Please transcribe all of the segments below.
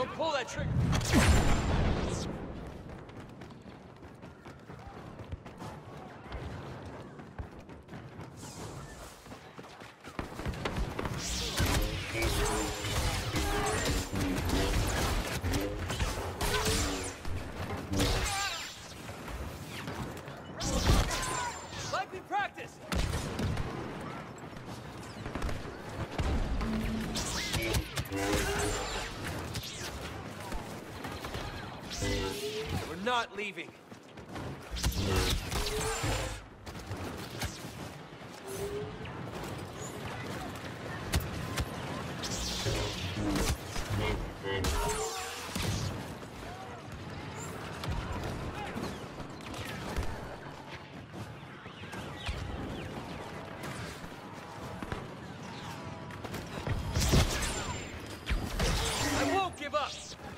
Don't pull that trigger! Like we practiced! We're not leaving. I won't give up!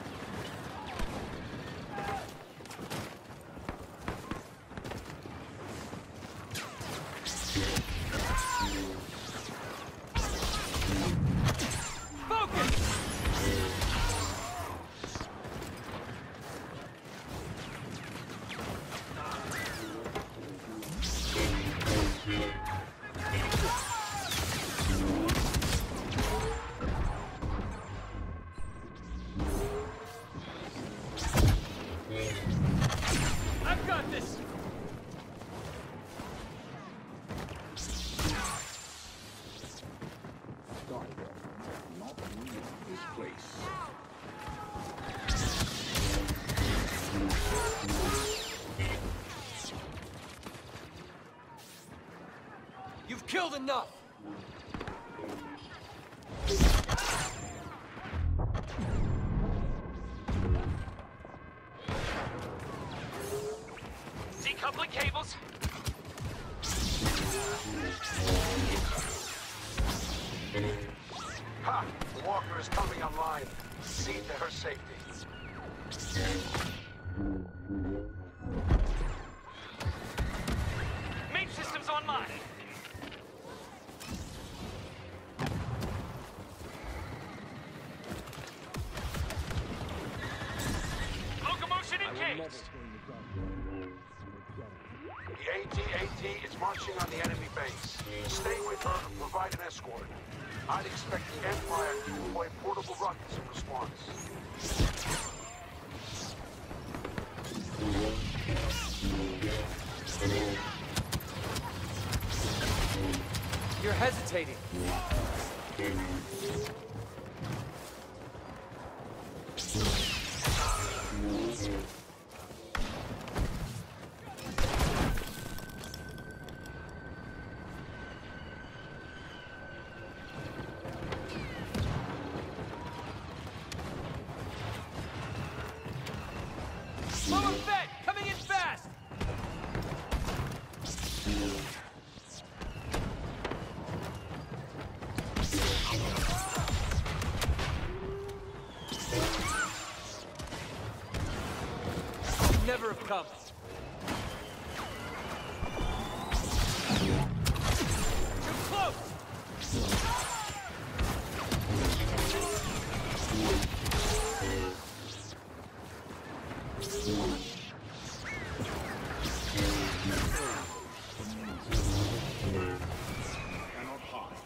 I've got this! Not leave this place. You've killed enough! Decoupling cables. Ha! The walker is coming online. See to her safety. Main system's online. Locomotion engaged. The AT-AT is marching on the enemy base. Stay with her and provide an escort. I'd expect the Empire to deploy portable rockets in response. You're hesitating. Lower Fed, coming in fast! Should never have come. Too close! Cannot hide.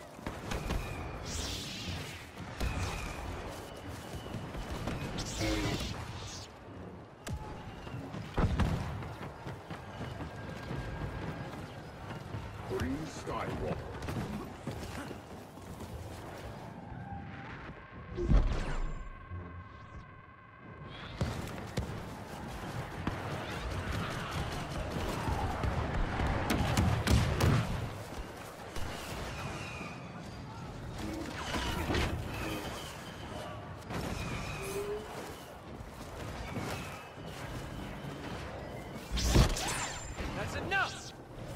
Green Skywalker. That's enough!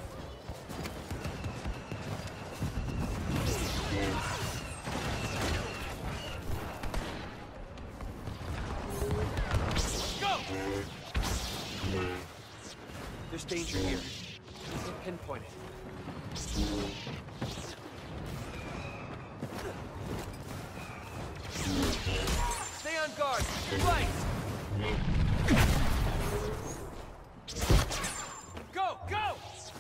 Go! There's danger here. Can't pinpoint it. Stay on guard! Fight! Go! Go!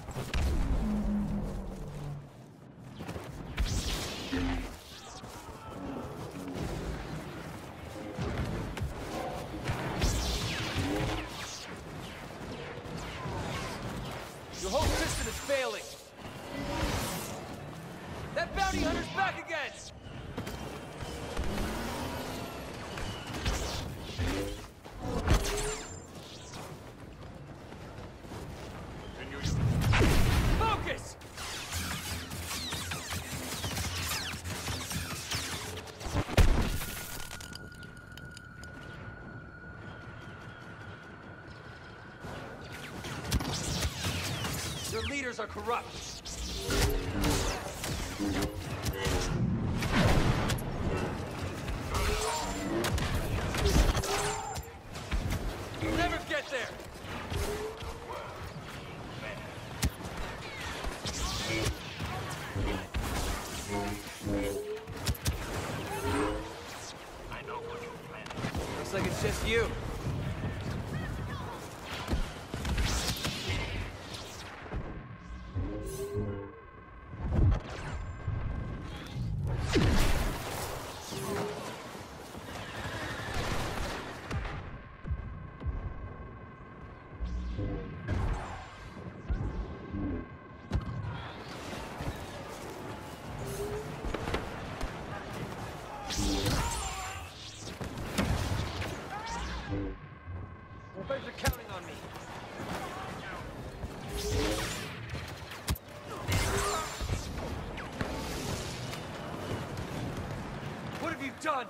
Your whole system is failing! That bounty hunter's back again! Focus! Your leaders are corrupt. You'll never get there. Looks like it's just you. I bet you're counting on me. What have you done?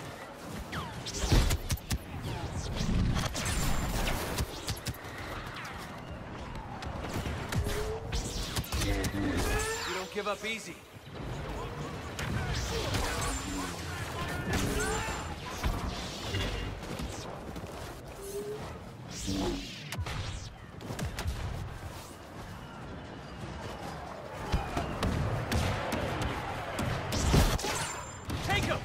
You don't give up easy. Take him!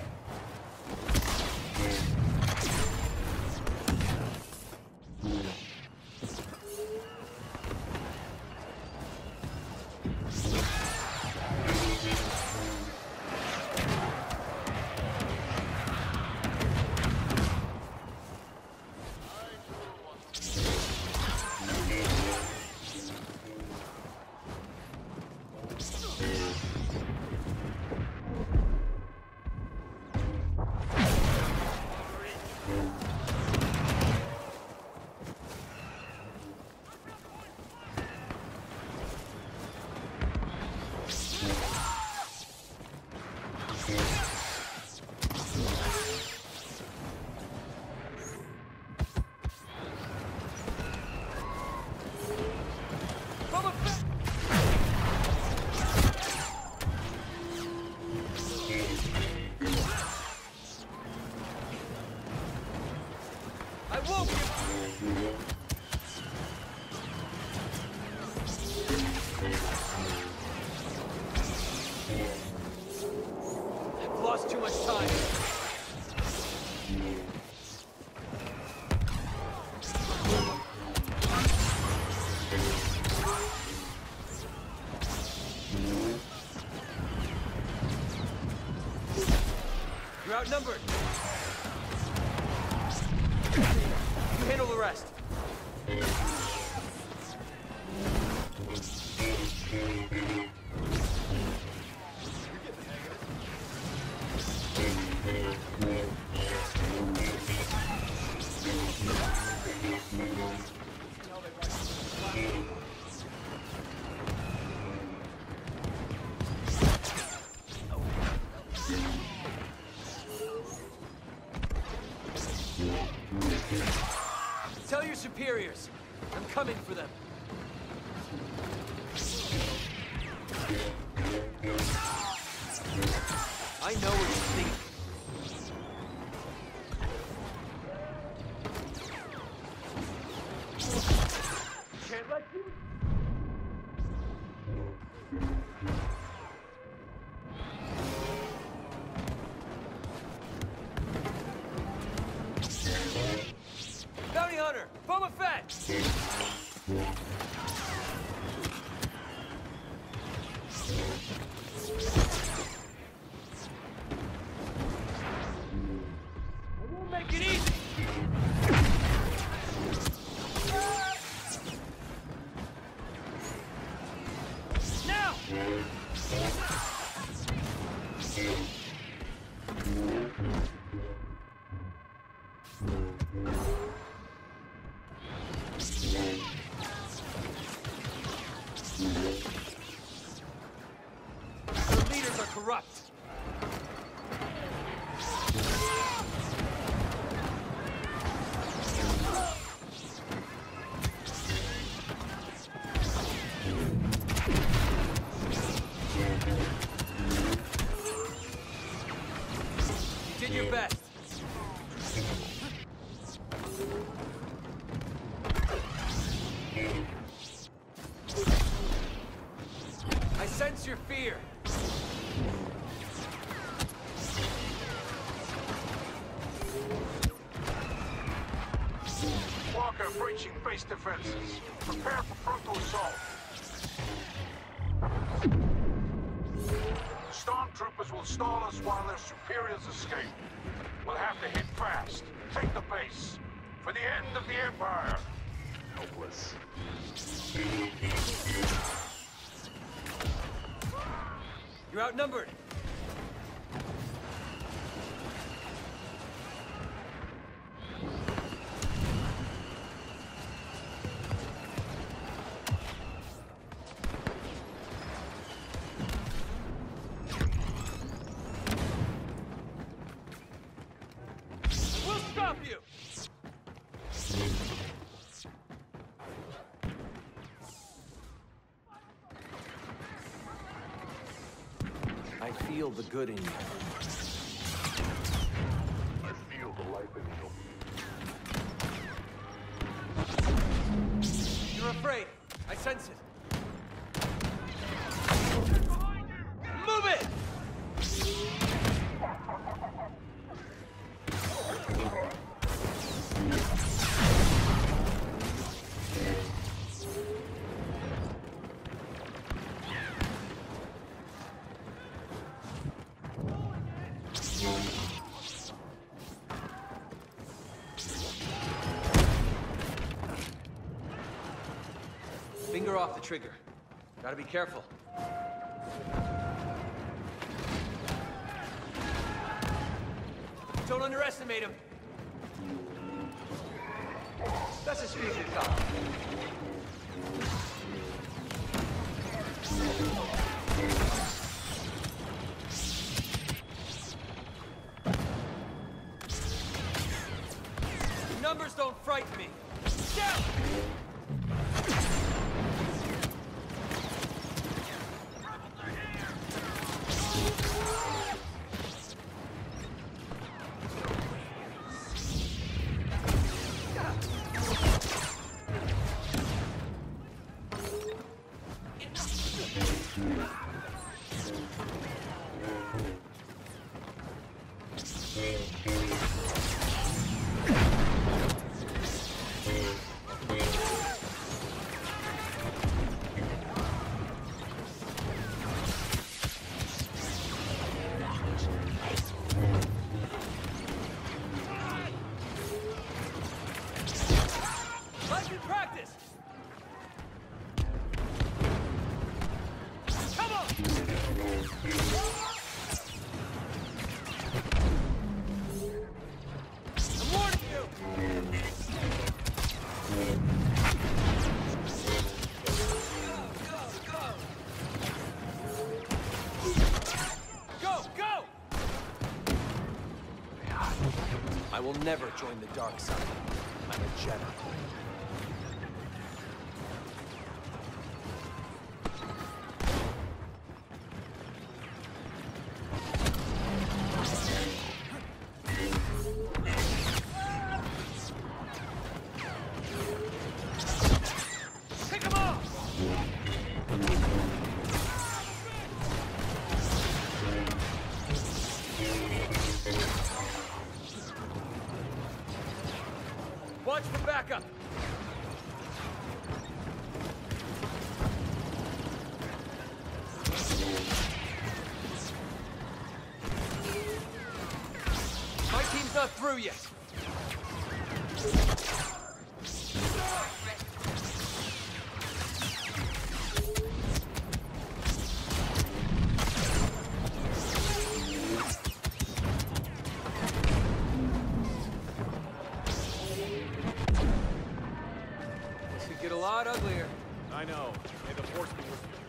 I won't give... I've lost too much time. You're outnumbered. You handle the rest. Tell your superiors, I'm coming for them. I know what you think. Can't let you... Boba Fett! We'll make it easy! Now! The leaders are corrupt. You did your best. I sense your fear. Walker breaching base defenses. Prepare for frontal assault. Stormtroopers will stall us while their superiors escape. We'll have to hit fast. Take the base. For the end of the Empire. Helpless. You're outnumbered. We'll stop you! I feel the good in you. I feel the life in you. You're afraid. I sense it. Move it! Finger off the trigger. Gotta be careful. Don't underestimate him. Das ist viel getan. Numbers don't frighten me. Down! Like in practice! Come on! I'm warning you! Go, go! I will never join the dark side. I'm a Jedi. Pick him off! Watch for backup! It's not through yet. This could get a lot uglier. I know. May the force be with you.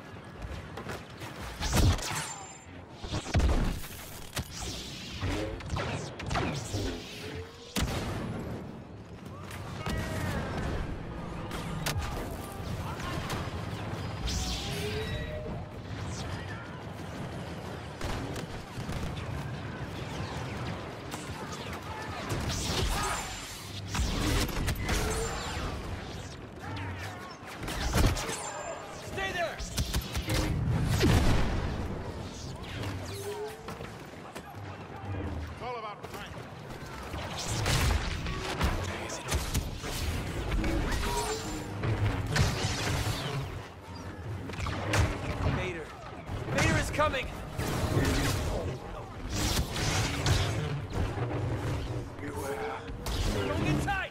Stay there! It's all about time. Vader. Vader is coming! Don't get tight!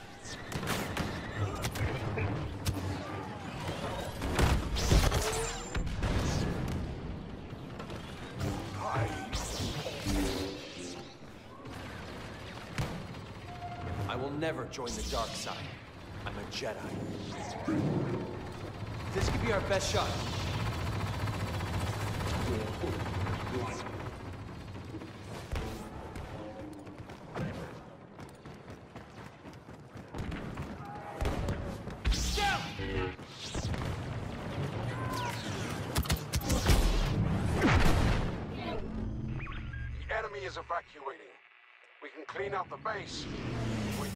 I will never join the dark side. I'm a Jedi. This could be our best shot. Down! The enemy is evacuating. We can clean out the base,